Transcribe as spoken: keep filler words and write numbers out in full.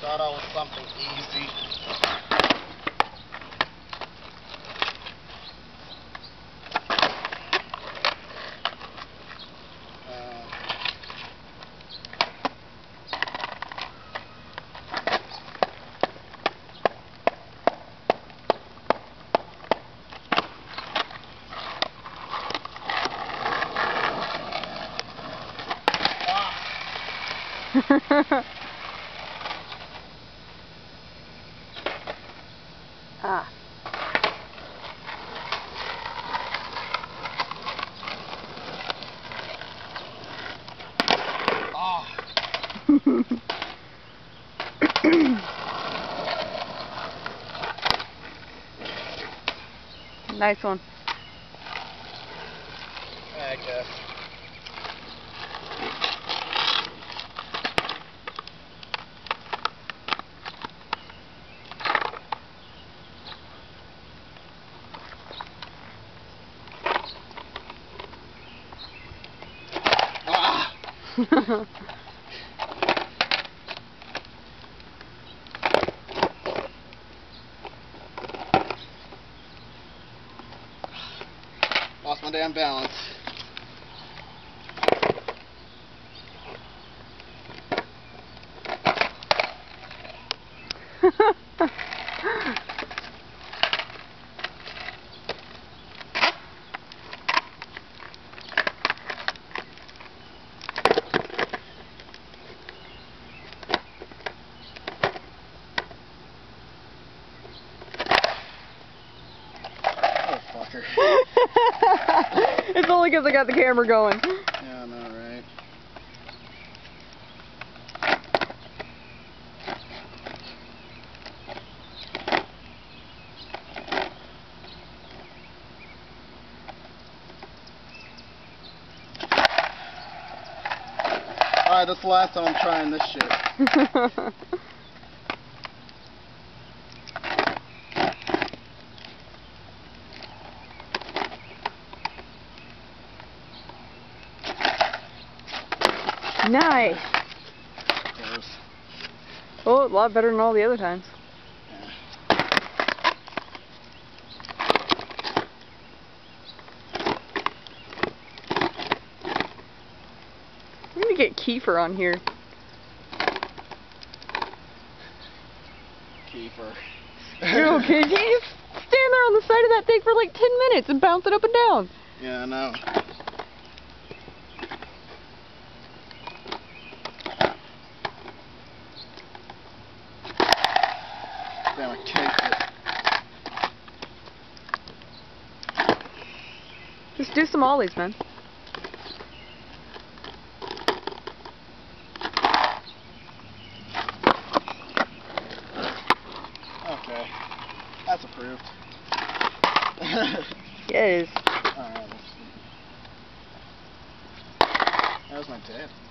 Thought I was something easy. Ah. Oh. Nice one. I guess. Lost my damn balance. It's only because I got the camera going. Yeah, I know, right? Alright, that's the last time I'm trying this shit. Nice. Close. Oh, a lot better than all the other times. Yeah. I'm gonna get Kiefer on here. Kiefer. No, kid, you just stand there on the side of that thing for like ten minutes and bounce it up and down. Yeah, I know. Damn, I caked it. Just do some ollies, man. Okay. That's approved. Yes. Alright, let's see. That was my dad.